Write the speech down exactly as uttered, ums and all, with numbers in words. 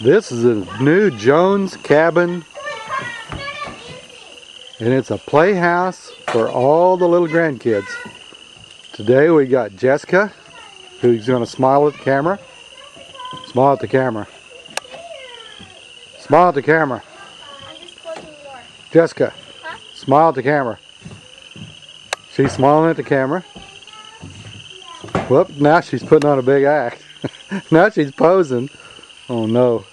This is a new Jones cabin, and it's a playhouse for all the little grandkids. Today we got Jessica, who's going to smile at the camera. Smile at the camera. Smile at the camera. I'm just closing the door. Jessica, Huh? smile at the camera. She's smiling at the camera. Whoop, now she's putting on a big act. Now she's posing. Oh no.